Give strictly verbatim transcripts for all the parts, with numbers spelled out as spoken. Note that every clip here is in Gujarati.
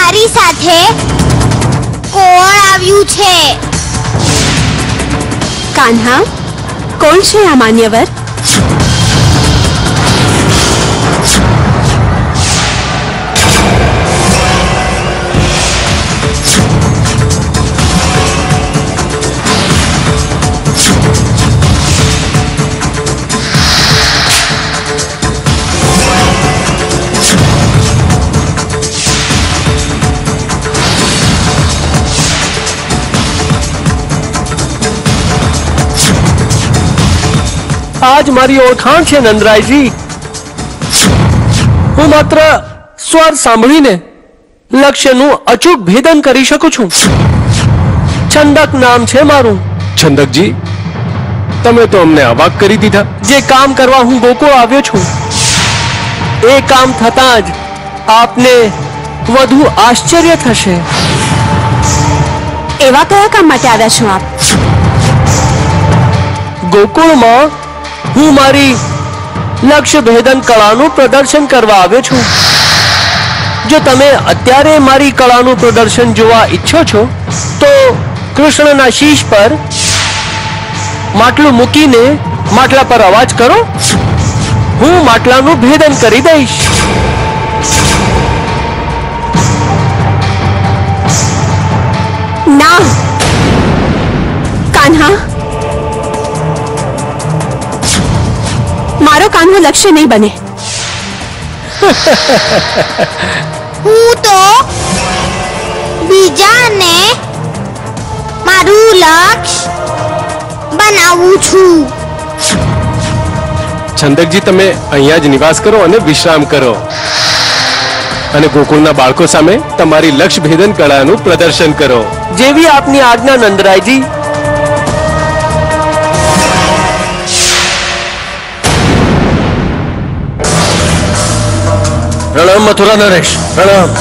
તારી સાથે કોણ આવ્યું છે? કાન્હા, કોણ છે આ માન્યવર? આજ મારી ઓળખાણ છે નંદરાયજી. હું માત્ર સ્વર સાંભળીને લક્ષ્યનું અચૂક ભેદન કરી શકું છું. છંદક નામ છે મારું. છંદકજી, તમે તો અમને અવાક કરી દીધા. જે કામ કરવા હું ગોકુળ આવ્યો છું એ કામ થતાં જ આપને વધુ આશ્ચર્ય થશે. એવા કયા કામ માટે આવ્યા છો આપ? ગોકુળમાં હું મારી લક્ષ્ય ભેદન કળાનું પ્રદર્શન કરવા આવ્યો છું. જો તમે અત્યારે મારી કળાનું પ્રદર્શન જોવા ઈચ્છો છો તો કૃષ્ણના શીશ પર માટલું મૂકીને માટલા પર અવાજ કરો. હું માટલાનું ભેદન કરી દઈશ. ના કાન્હા, મારો કાન્હો લક્ષ્ય નહીં બને. હું તો બીજાને મારું લક્ષ્ય બનાવું છું. છંદકજી, તમે અહીંયા જ નિવાસ કરો અને વિશ્રામ કરો અને ગોકુળના બાળકો સામે તમારી લક્ષ્ય ભેદન કળાનું પ્રદર્શન કરો. જેવી આપની આજ્ઞા નંદરાયજી. પ્રણામ મથુરા નરેશ, પ્રણામ.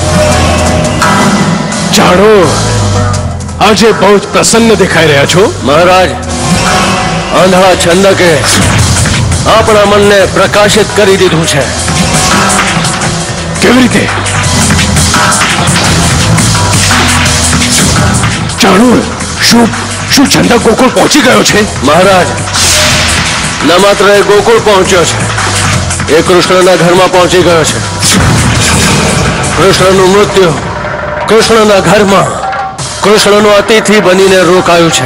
જાણો, આજે બહુ જ પ્રસન્ન દેખાઈ રહ્યા છો. મહારાજ, આંધળા છંદકે આપણા મનને પ્રકાશિત કરી દીધું છે. કેવી રીતે? જાણો, શું શું છંદક ગોકુળ પહોંચી ગયો છે? મહારાજ, ન માત્ર એ ગોકુળ પહોંચ્યો છે, એ કૃષ્ણના ઘરમાં પહોંચી ગયો છે. કૃષ્ણનું મૃત્યુ કૃષ્ણના ઘરમાં કૃષ્ણનો અતિથિ બનીને રોકાયું છે.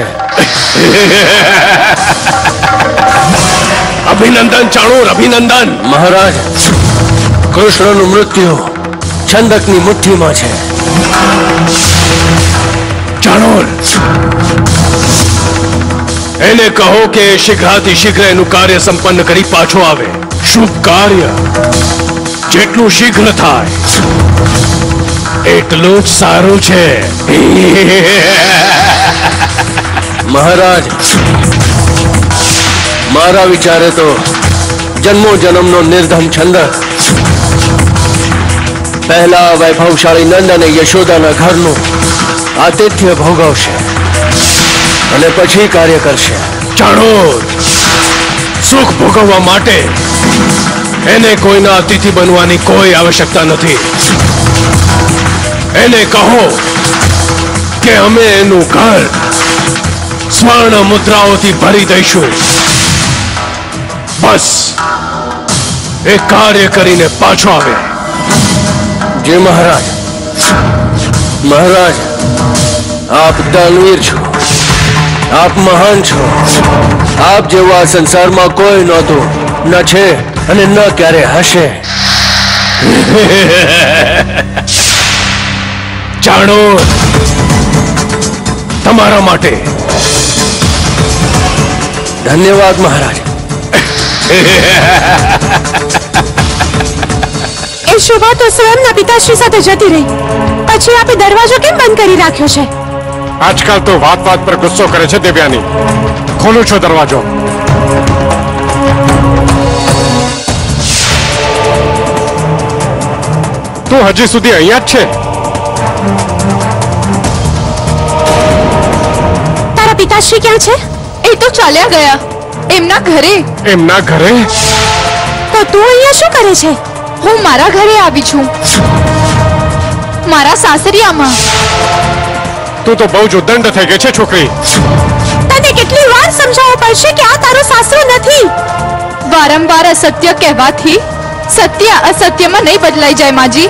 અભિનંદન ચાણૂર, અભિનંદન. મહારાજ, કૃષ્ણનું મૃત્યુ છંદકની મુઠ્ઠીમાં છે. ચાણૂર, એને કહો કે શીઘ્રાતિ શીઘ્ર એનું કાર્ય સંપન્ન કરી પાછો આવે. શુભ કાર્ય જેટલું શીઘ્ર થાય એટલું જ સારું છે. મહારાજ, મારા વિચારે તો જન્મો જન્મનો નિર્ધન છંદક પહેલા વૈભવશાળી નંદ અને યશોદાના ઘરનું આતિથ્ય ભોગવશે અને પછી કાર્ય કરશે. ચાણૂર, સુખ ભોગવવા માટે એને કોઈના અતિથિ બનવાની કોઈ આવશ્યકતા નથી. એને કહો કે અમે એનું ઘર સ્વર્ણ મુદ્રાઓથી ભરી દઈશું. બસ એ કાર્ય કરીને પાછો આવે. જી મહારાજ. મહારાજ, આપ દાનવીર છો, આપ મહાન છો. આપ જેવું આ સંસારમાં કોઈ નહોતું, ન છે અને ન ક્યારે હશે. ચાણૂર, તમારા માટે. ધન્યવાદ મહારાજ. એ શોભા તો સ્વયંના પિતાશ્રી સાથે જતી રહી, પછી આપે દરવાજો કેમ બંધ કરી રાખ્યો છે? આજકાલ તો વાત વાત પર ગુસ્સો કરે છે દેવ્યાની. ખોલો છો દરવાજો. તું હજી સુધી અહીંયા જ છે? તારા પિતાશ્રી ક્યાં છે? એ તો ચાલ્યા ગયા એમના ઘરે. એમના ઘરે? તો તું અહીંયા શું કરે છે? હું મારા ઘરે આવી છું. મારા સાસરિયામાં. તું તો બહુ જ ઉદ્દંડ થઈ ગઈ છે છોકરી. તને કેટલી વાર સમજાવવું પડશે કે આ તારો સાસરો નથી. વારંવાર અસત્ય કહેવાથી સત્ય અસત્યમાં નહીં બદલાઈ જાય માજી.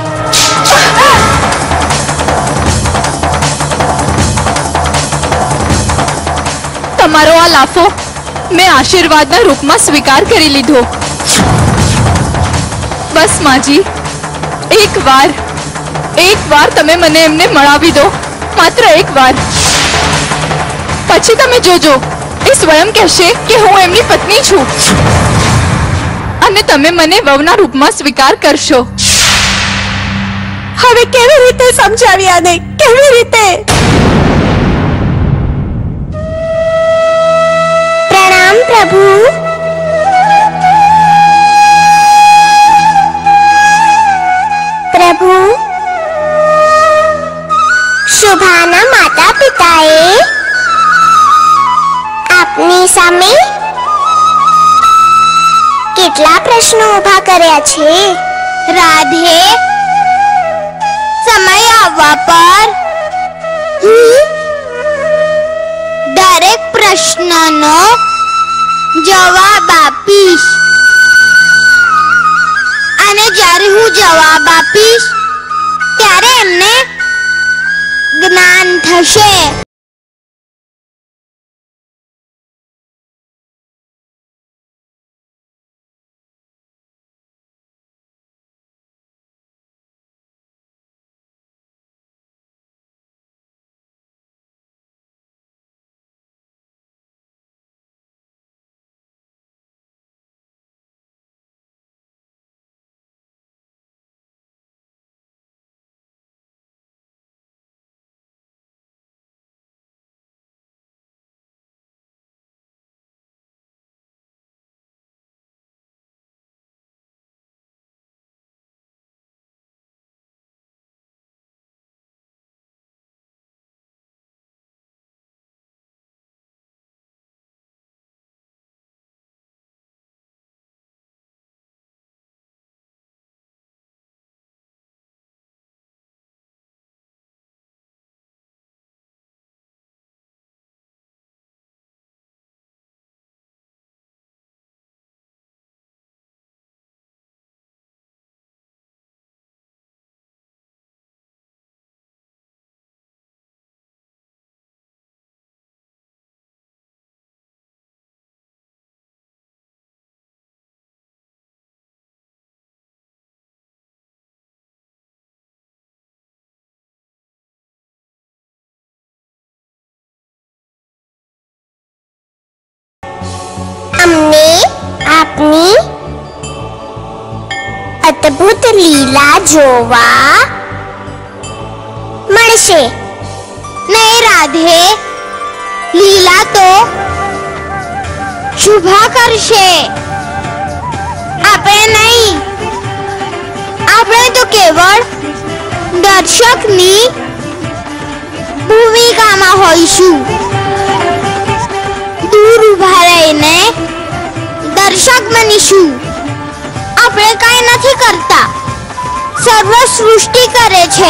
તમારો આ લાફો મેં આશીર્વાદના રૂપમાં સ્વીકાર કરી લીધો. બસ માજી, એક વાર એક વાર તમે મને એમને મળાવી દો, માત્ર એક વાર. પછી તમે જોજો, એ સ્વયં કહેશે કે હું એમની પત્ની છું અને તમે મને વહુના રૂપમાં સ્વીકાર કરશો. હવે કેવી રીતે સમજાવી આને? કેવી રીતે? प्रणाम प्रभु. प्रभु, शुभाना माता पिताए આપની સામે કેટલા પ્રશ્નો ઊભા કર્યા છે. રાધે, સમય આવવા પર દરેક પ્રશ્નનો જવાબ આપીશ અને જ્યારે હું જવાબ આપીશ ત્યારે એમને જ્ઞાન થશે. અમને આપની અદ્ભુત લીલા જોવા મળશે. નહીં રાધે, લીલા તો શુભા કરશે, આપણે નહીં. આપણે તો કેવળ દર્શકની ભૂમિકામાં હોઈશું. દૂર ઉભા રહીને દર્શક બનીશું. આપણે કઈ નથી કરતા, સર્વ સૃષ્ટિ કરે છે.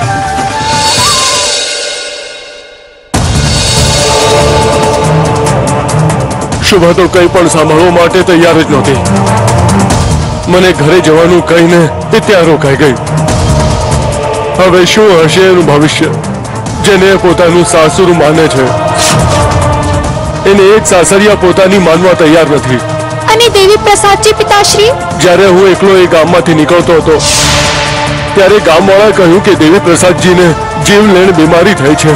શુભા તો કંઈ પણ સાંભળવા માટે તૈયાર જ નહોતી. મને ઘરે જવાનું કહીને તે ત્યાં રોકાઈ ગઈ. હવે શું હશે એનું ભવિષ્ય? જેને પોતાનું સાસુરું માને છે એને એક સાસરિયા પોતાની માનવા તૈયાર નથી. અને દેવી પ્રસાદજી પિતાશ્રી, જ્યારે હું એકલો એ ગામમાંથી નીકળતો હતો ત્યારે ગામવાળાએ કહ્યું કે દેવી પ્રસાદજીને જીવલેણ બીમારી થઈ છે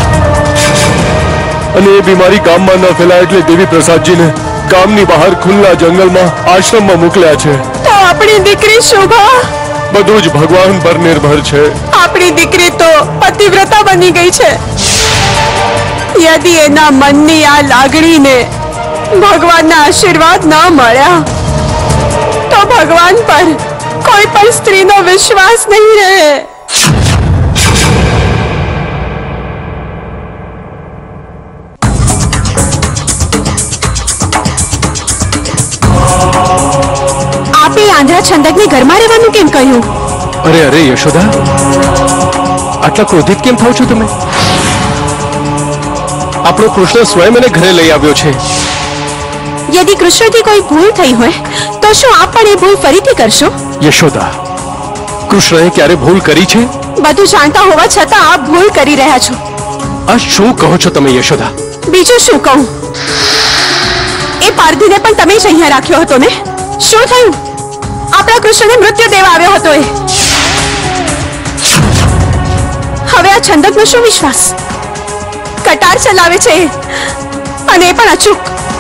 અને એ બીમારી ગામમાં ન ફેલાય એટલે દેવી પ્રસાદજીને ગામની બહાર ખુલ્લા જંગલમાં આશ્રમમાં મોકલ્યા છે. તો આપણી દીકરી શોભા? બધું જ ભગવાન પર નિર્ભર છે. આપણી દીકરી તો પતિવ્રતા બની ગઈ છે. યદિ એના મનની આ લાગણીને ભગવાનના આશીર્વાદ ન મળ્યા તો ભગવાન પર કોઈ પણ સ્ત્રીનો વિશ્વાસ નહીં રહે. આપે આંધ્રા છંદકને ઘરમાં રહેવાનું કેમ કહ્યું? અરે અરે યશોદા, આટલા ક્રોધિત કેમ થાવ છો તમે? આપણો કૃષ્ણ સ્વયં મને ઘરે લઈ આવ્યો છે. યદિ કૃષ્ણથી કોઈ ભૂલ થઈ હોય તો શું આપ પણ એ ભૂલ ફરીથી કરશો? યશોદા, કૃષ્ણએ ક્યારે ભૂલ કરી છે? બધું જાણતા હોવા છતાં આપ ભૂલ કરી રહ્યા છો. આ શું કહો છો તમે યશોદા? બીજું શું કહું? એ પારધીને પણ તમે જ અહીંયા રાખ્યો હતો ને? શું થયું? આપણા કૃષ્ણને મૃત્યુ દેવા આવ્યો હતો એ. હવે આ છંદકનો શું વિશ્વાસ? કટાર ચલાવે છે એ, અને એ પણ અચૂક.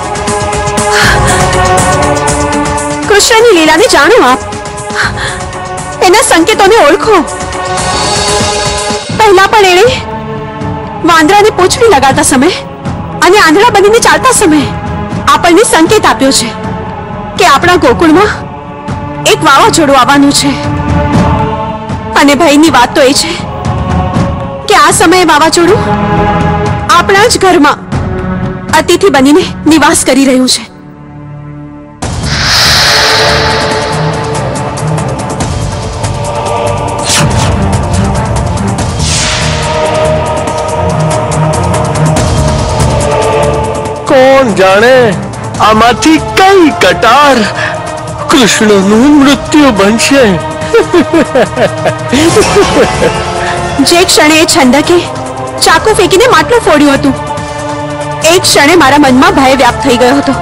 કૃષ્ણની લીલાને જાણો આપ, એના સંકેતોને ઓળખો. પહેલા પણ એણે વાંદરાને પૂંછડી લગાડતા સમય અને આંધળા બનીને ચાલતા સમયે આપણને સંકેત આપ્યો છે કે આપણા ગોકુળમાં એક વાવાઝોડું આવવાનું છે. અને ભયની વાત તો એ છે કે આ સમયે વાવાઝોડું આપણા જ ઘરમાં અતિથિ બનીને નિવાસ કરી રહ્યું છે. કોણ જાણે આમાંથી કઈ કટાર કૃષ્ણનું મૃત્યુ બનશે. જે ક્ષણે એ છંદકે ચાકુ ફેંકીને માટલું ફોડ્યું હતું એ ક્ષણે મારા મનમાં ભય વ્યાપ્ત થઈ ગયો હતો.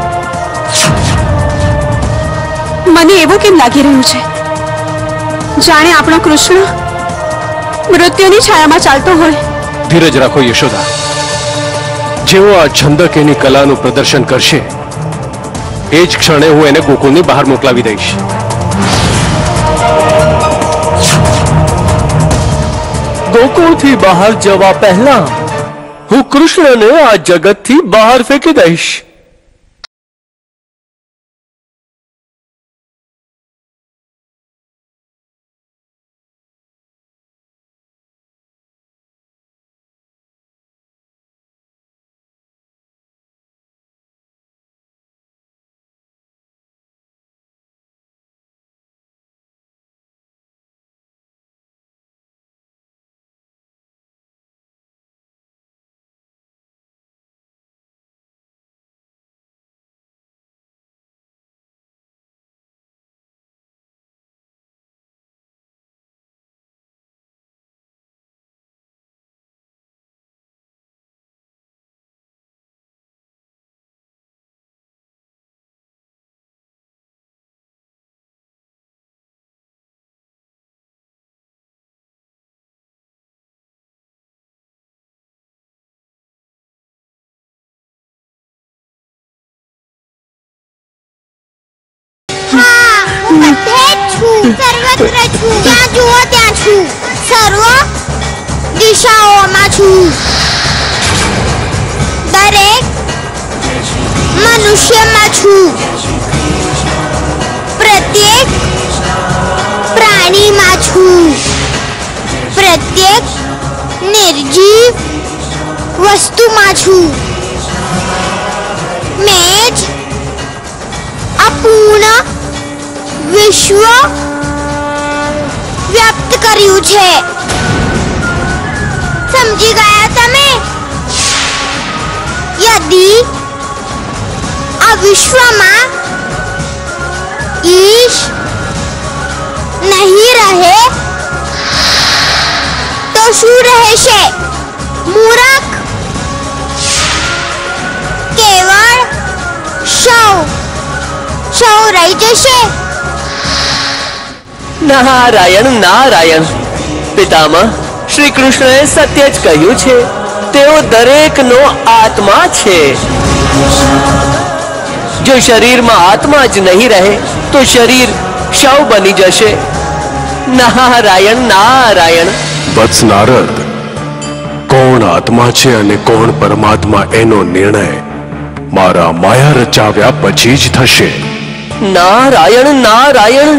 મને એવું કેમ લાગી રહ્યું છે જાણે આપણો કૃષ્ણ મૃત્યુની છાયામાં ચાલતો હોય. ધીરજ રાખો યશોદા. જેવો આ છંદક એની કલાનું પ્રદર્શન કરશે એ જ ક્ષણે હું એને ગોકુળની બહાર મોકલાવી દઈશ. ગોકુળથી બહાર જવા પહેલા હું કૃષ્ણને આ જગતથી બહાર ફેંકી દઈશ. સર્વત્ર છું, જ્યાં જુઓ ત્યાં છું, સર્વ દિશાઓમાં છું. દરેક મનુષ્યમાં છું, પ્રત્યેક પ્રાણીમાં છું, પ્રત્યેક નિર્જીવ વસ્તુમાં છું. મેં જ અપૂર્ણ વિશ્વ વ્યક્ત કર્યું છે. સમજી ગયા તમે? યદિ આ વિશ્વમાં ઈશ નહીં રહે તો શું રહેશે? મૂરખ, કેવળ શવ શવ રહી જશે. નારાયણ નારાયણ. પિતામહ, શ્રી કૃષ્ણએ સત્ય જ કહ્યું છે. તેઓ દરેકનો આત્મા છે. જો શરીરમાં આત્મા જ નહીં રહે તો શરીર શવ બની જશે. નારાયણ નારાયણ. વત્સ નારદ, કોણ આત્મા છે અને કોણ પરમાત્મા એનો નિર્ણય મારા માયા રચાવ્યા પછી જ થશે. નારાયણ નારાયણ.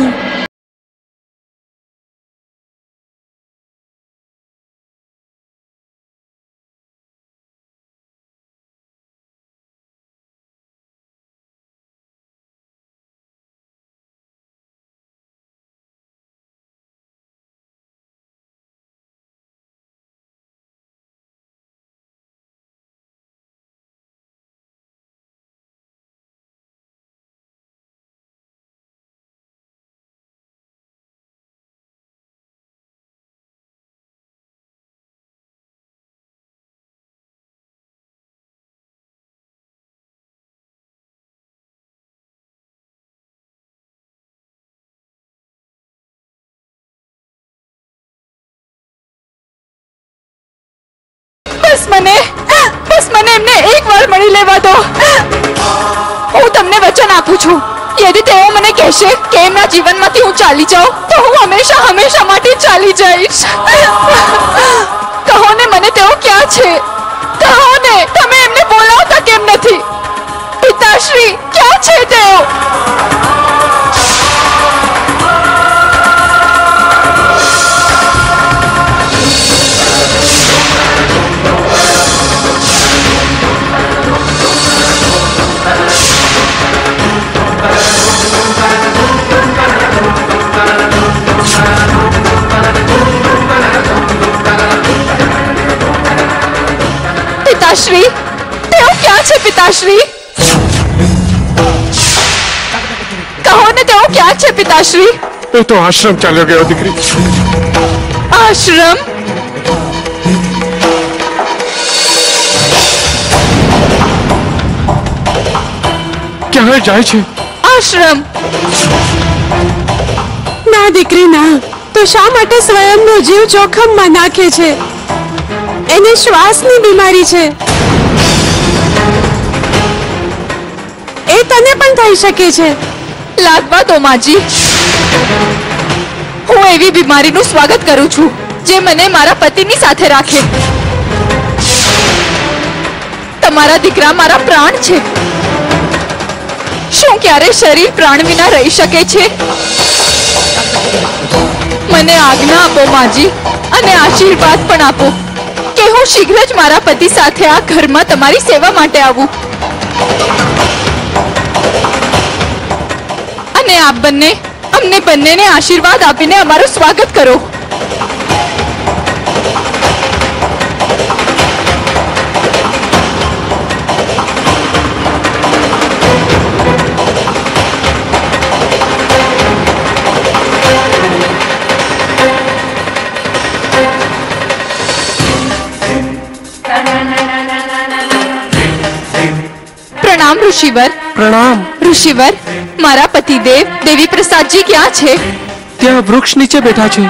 મને બસ મને એમને એકવાર મળી લેવા દો. હું તમને વચન આપું છું, યદિ તેઓ મને કહેશે કે એમના જીવનમાંથી હું ચાલી જાઉં તો હું હંમેશા હંમેશા માટે ચાલી જઈશ. કહો ને મને તેઓ ક્યાં છે? કહો ને, તમે એમને બોલાવતા કેમ નથી? પિતાશ્રી ક્યાં છે તેઓ? પિતાશ્રી તેઓ ક્યાં છે? પિતાશ્રી કહો ને, તેઓ ક્યાં છે? પિતાશ્રી એ તો આશ્રમ ચાલ્યો ગયો દીકરી. આશ્રમ? ક્યાં જાય છે? આશ્રમ? ના દીકરી ના, તો શા માટે સ્વયંનો જીવ જોખમમાં નાખે છે? એને શ્વાસની બીમારી છે. એ તને પણ થઈ શકે છે. લાગવા દો માજી. હું એવી બીમારીનું સ્વાગત કરું છું જે મને મારા પતિની સાથે રાખે. તમારા દીકરા મારા પ્રાણ છે. શું ક્યારે શરીર પ્રાણ વિના રહી શકે છે? મને આજ્ઞા આપો માજી, અને આશીર્વાદ પણ આપો કે હું શીઘ્ર જ મારા પતિ સાથે આ ઘરમાં તમારી સેવા માટે આવું. અને આપ બંને અમને બંનેને આશીર્વાદ આપીને અમારું સ્વાગત કરો. प्रणाम ऋषिवर. પ્રણામ. ऋषिवर, મારા પતિદેવ દેવી પ્રસાદજી ક્યાં છે? ત્યાં વૃક્ષ નીચે બેઠા છે.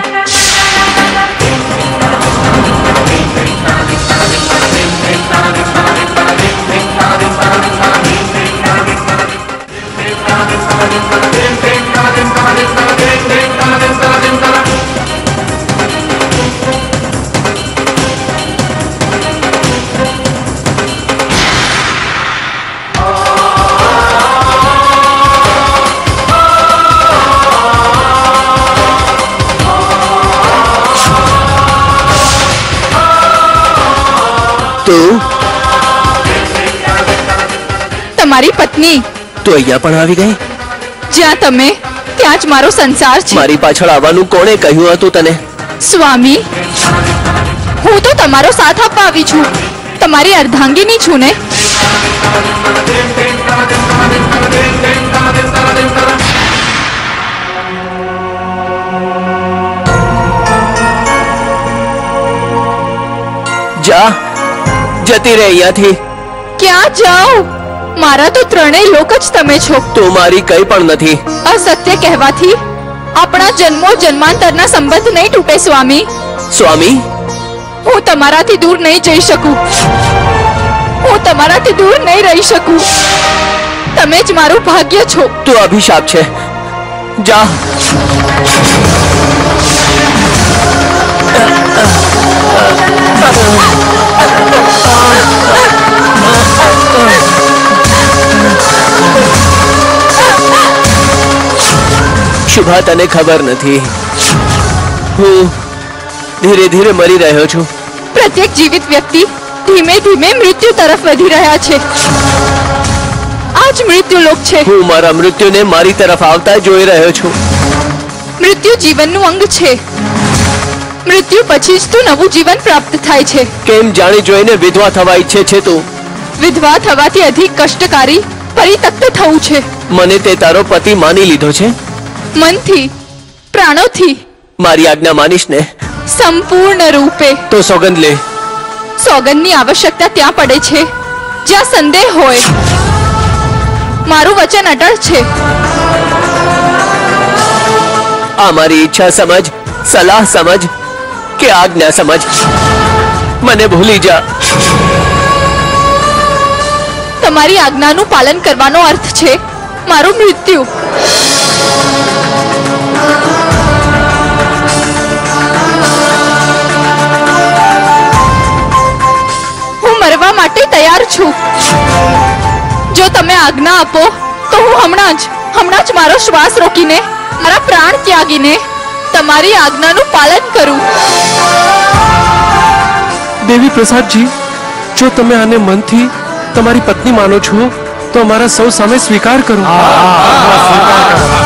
તમારી પત્ની તો અહીંયા પણ આવી ગઈ. જ્યાં તમે ત્યાં જ મારો સંસાર છે. મારી પાછળ આવવાનું કોણે કહ્યું હતું તને? સ્વામી, હું તો તમારો સાથ આપવા આવી છું. તમારી અર્ધાંગીની છું ને. જા, જતી રહે અહીંયાથી. ક્યાં જાઉં? મારા તો ત્રણેય લોક જ તમે છો. તું મારી કઈ પણ નથી. અસત્ય કહેવાથી આપણા જન્મો જન્માંતરના સંબંધ નહીં તૂટે સ્વામી. સ્વામી, હું તમારાથી દૂર નહીં જઈ શકું. હું તમારાથી દૂર નહીં રહી શકું. તમે જ મારું ભાગ્ય છો. તું અભિશાપ છે. જા. શુભા, તને ખબર નથી, હું ધીરે ધીરે મરી રહ્યો છું. પ્રત્યેક જીવિત વ્યક્તિ ધીમે ધીમે મૃત્યુ તરફ વધી રહ્યા છે. આ જ મૃત્યુ લોક છે. હું મારા મૃત્યુને મારી તરફ આવતા જોઈ રહ્યો છું. મૃત્યુ જીવનનું અંગ છે. મૃત્યુ પછી જ તો નવું જીવન પ્રાપ્ત થાય છે. કેમ જાણી જોઈને વિધવા થવા ઈચ્છે છે તું? વિધવા થવાથી અધિક કષ્ટકારી પરિતક્ત થવું છે. મને તે તારો પતિ માની લીધો છે? મનથી, પ્રાણોથી. મારી આજ્ઞા માનીશ ને? સંપૂર્ણ રૂપે. તો સોગંદ લે. સોગંદની આવશ્યકતા ત્યાં પડે છે જ્યાં સંદેહ હોય. મારું વચન અટળ છે. આ મારી ઈચ્છા સમજ, સલાહ સમજ કે આજ્ઞા સમજ? મને ભૂલી જા. તમારી આજ્ઞાનું પાલન કરવાનો અર્થ છે મારું મૃત્યુ. હું મરવા માટે તૈયાર છું. જો તમે આજ્ઞા આપો તો હું હમણાં જ હમણાં જ મારો શ્વાસ રોકીને મારા પ્રાણ ત્યાગીને તમારી આજ્ઞાનું પાલન કરું. દેવી પ્રસાદજી, જો તમે આને મનથી તમારી પત્ની માનો છો તો અમારા સૌ સામે સ્વીકાર કરો.